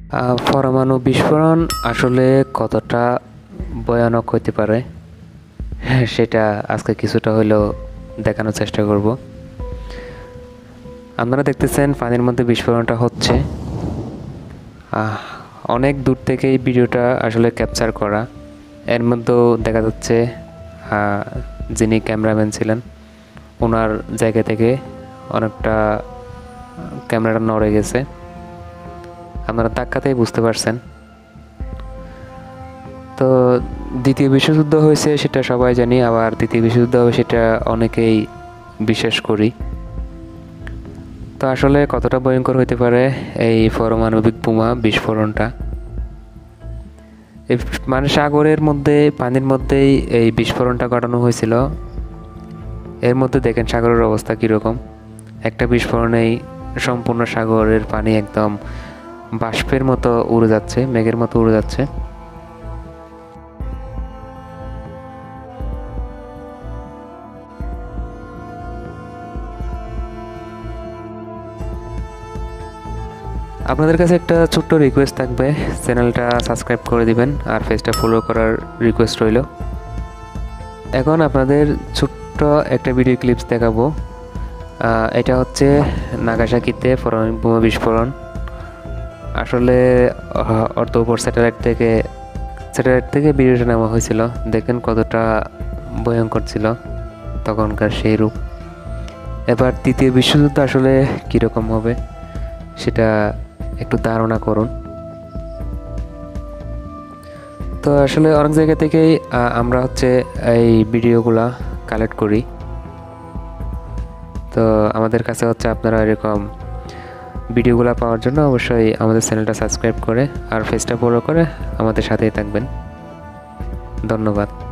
পরমাণু বিস্ফোরণ আসলে কতটা ভয়ানক হতে পারে সেটা আজকে কিছুটা হলেও দেখানোর চেষ্টা করব। আপনারা দেখতেছেন পানির মধ্যে বিস্ফোরণটা হচ্ছে। অনেক দূর থেকে এই ভিডিওটা আসলে ক্যাপচার করা। এর মধ্যেও দেখা যাচ্ছে যিনি ক্যামেরাম্যান ছিলেন ওনার জায়গা থেকে অনেকটা ক্যামেরাটা নড়ে গেছে, আপনারা ধাক্কাতেই বুঝতে পারছেন। তো দ্বিতীয় বিশ্বযুদ্ধ হয়েছে সেটা সবাই জানি, আবার তৃতীয় বিশ্বযুদ্ধ হবে সেটা অনেকেই বিশ্বাস করি। তো আসলে কতটা ভয়ঙ্কর হতে পারে এই পারমাণবিক বোমা বিস্ফোরণটা। মানে সাগরের মধ্যে পানির মধ্যেই এই বিস্ফোরণটা ঘটানো হয়েছিল। এর মধ্যে দেখেন সাগরের অবস্থা কীরকম। একটা বিস্ফোরণেই সম্পূর্ণ সাগরের পানি একদম বাষ্পের মতো উড়ে যাচ্ছে, মেঘের মতো উড়ে যাচ্ছে। আপনাদের কাছে একটা ছোট্ট রিকোয়েস্ট থাকবে, চ্যানেলটা সাবস্ক্রাইব করে দিবেন আর পেজটা ফলো করার রিকোয়েস্ট রইল। এখন আপনাদের ছোট্ট একটা ভিডিও ক্লিপস দেখাবো। এটা হচ্ছে নাগাসাকিতে পারমাণবিক বোমা বিস্ফোরণ। আসলে অর্ধ উপর স্যাটেলাইট থেকে ভিডিওটা নেওয়া হয়েছিল। দেখেন কতটা ভয়ঙ্কর ছিল তখনকার সেই রূপ। এবার তৃতীয় বিশ্বযুদ্ধ আসলে কীরকম হবে সেটা একটু ধারণা করুন। তো আসলে অনেক জায়গা থেকেই আমরা হচ্ছে এই ভিডিওগুলা কালেক্ট করি। তো আমাদের কাছে হচ্ছে আপনারা এরকম ভিডিওগুলো পাওয়ার জন্য অবশ্যই আমাদের চ্যানেলটা সাবস্ক্রাইব করে আর পেজটা ফলো করে আমাদের সাথেই থাকবেন। ধন্যবাদ।